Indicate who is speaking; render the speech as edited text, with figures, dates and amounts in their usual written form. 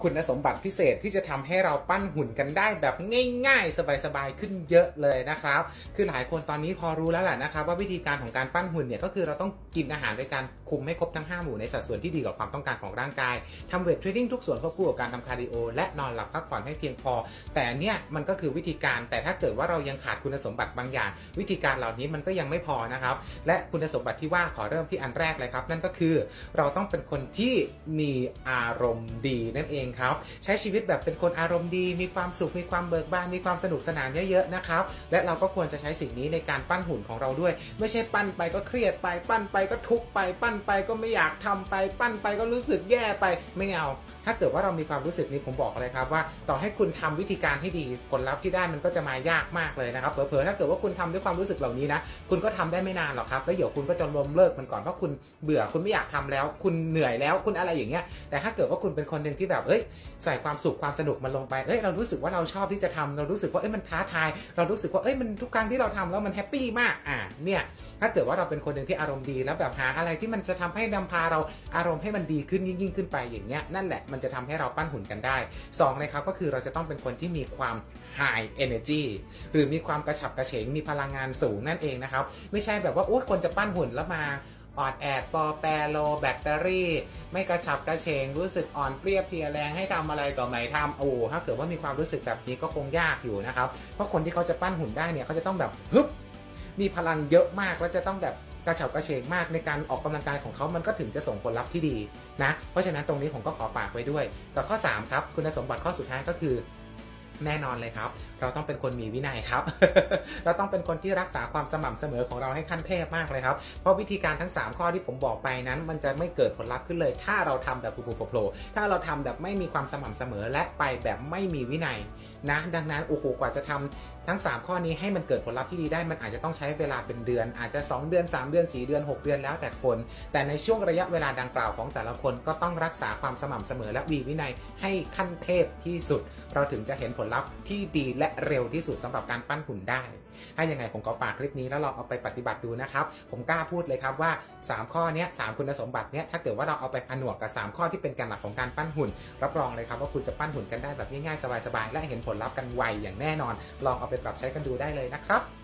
Speaker 1: คุณสมบัติพิเศษที่จะทำให้เราปั้นหุ่นกันได้แบบง่ายๆสบายๆขึ้นเยอะเลยนะครับคือหลายคนตอนนี้พอรู้แล้วแหละนะครับว่าวิธีการของการปั้นหุ่นเนี่ยก็คือเราต้องกินอาหารโดยการคุมให้ครบทั้ง5หมู่ในสัดส่วนที่ดีกับความต้องการของร่างกายทำเวทเทรนนิ่งทุกส่วนควบคู่กับการทำคาร์ดิโอและนอนหลับพักผ่อนให้เพียงพอแต่เนี่ยมันก็คือวิธีการแต่ถ้าเกิดว่าเรายังขาดคุณสมบัติบางอย่างวิธีการเหล่านี้มันก็ยังไม่พอนะครับและคุณสมบัติที่ว่าขอเริ่มที่อันแรกเลยครับนั่นก็คือเราต้องเป็นคนที่มีอารมณ์ดีนั่นเองครับใช้ชีวิตแบบเป็นคนอารมณ์ดีมีความสุขมีความเบิกบานมีความสนุกสนานเยอะๆนะครับและเราก็ควรจะใช้สิ่งนี้ในการปั้นหุ่นของเราด้วยไม่ใช่ปั้นไปก็เครียดไปปั้นไปก็ทุกข์ไปปั้นไปก็ไม่อยากทำไปปั้นไปก็รู้สึกแย่ไปไม่เอาถ้าเกิดว่าเรามีความรู้สึกนี้ผมบอกเลยครับว่าต่อให้คุณทำวิธีการให้ดีผลลัพธ์ที่ได้มันก็จะมายากมากเลยนะครับเผลอๆถ้าเกิดว่าคุณทำด้วยความรู้สึกเหล่านี้นะคุณก็ทำได้ไม่นานหรอกครับแล้วเดี๋ยวคุณก็จะล้มเลิกมันก่อนเพราะคุณเบื่อคุณไม่อยากทำแล้วคุณเหนื่อยแล้วคุณอะไรอย่างเงี้ยแต่ถ้าเกิดว่าคุณเป็นคนหนึ่งที่แบบใส่ความสุขความสนุกมันลงไปเรารู้สึกว่าเราชอบที่จะทำเรารู้สึกว่ามันท้าทายเรารู้สึกว่ามันทุกครั้งที่เราทำแล้วมันแฮปปี้มากเนี่ยถ้าเกิดว่าเราเป็นคนหนึ่งที่อารมณ์ดีแล้วแบบหาอะไรที่มันจะทำให้นำพาเราอารมณ์ให้มันดีขึ้นยิ่งขึ้นไปอย่างเงี้ยนั่นแหละมันจะทำให้เราปั้นหุ่นกันได้2เลยครับก็คือเราจะต้องเป็นคนที่มีความ high energy หรือมีความกระฉับกระเฉงมีพลังงานสูงนั่นเองนะครับไม่ใช่แบบว่าคนจะปั้นหุ่นแล้วมาออดแอดปอแปรโลแบตเตอรี่ไม่กระฉับกระเฉงรู้สึกอ่อนเปรี้ยเพลียแรงให้ทำอะไรก็ไม่ทำถ้าเกิดว่ามีความรู้สึกแบบนี้ก็คงยากอยู่นะครับเพราะคนที่เขาจะปั้นหุ่นได้เนี่ยเขาจะต้องแบบมีพลังเยอะมากแล้วจะต้องแบบกระฉับกระเฉงมากในการออกกำลังกายของเขามันก็ถึงจะส่งผลลัพธ์ที่ดีนะเพราะฉะนั้นตรงนี้ผมก็ขอฝากไว้ด้วยแต่ข้อ3ครับคุณสมบัติข้อสุดท้ายก็คือแน่นอนเลยครับเราต้องเป็นคนมีวินัยครับ เราต้องเป็นคนที่รักษาความสม่ำเสมอของเราให้ขั้นเทพมากเลยครับเพราะวิธีการทั้ง3ข้อที่ผมบอกไปนั้นมันจะไม่เกิดผลลัพธ์ขึ้นเลยถ้าเราทำแบบโผล่ถ้าเราทำแบบไม่มีความสม่ำเสมอและไปแบบไม่มีวินัยนะดังนั้นกว่าจะทำทั้ง3ข้อนี้ให้มันเกิดผลลัพธ์ที่ดีได้มันอาจจะต้องใช้เวลาเป็นเดือนอาจจะ2เดือน3เดือน4เดือน6เดือนแล้วแต่คนแต่ในช่วงระยะเวลาดังกล่าวของแต่ละคนก็ต้องรักษาความสม่ำเสมอและมีวินัยให้ขั้นเทพที่สุดเราถึงจะเห็นผลลัพธ์ที่ดีและเร็วที่สุดสำหรับการปั้นหุ่นได้ถ้ายังไงผมก็ฝากคลิปนี้แล้วลองเอาไปปฏิบัติดูนะครับผมกล้าพูดเลยครับว่า3ข้อนี้3คุณสมบัติถ้าเกิดว่าเราเอาไปผนวกกับ3ข้อที่เป็นแกนหลักของการปั้นหุ่นรับรองเลยครับว่าคุณจะปั้นหุ่นกันได้แบบง่ายๆสบายๆและเห็นผลลัพธ์กันไวอย่างแน่นอนลองเอาไปปรับใช้กันดูได้เลยนะครับ